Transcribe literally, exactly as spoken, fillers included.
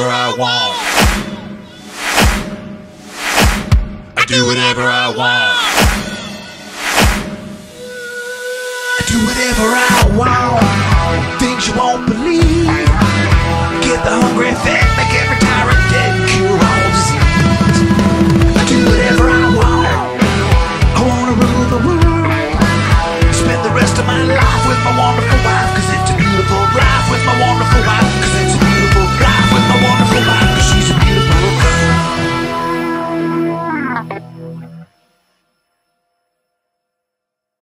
I want. I do whatever I want. I do whatever I want. Things you won't believe. Get the hungry fix.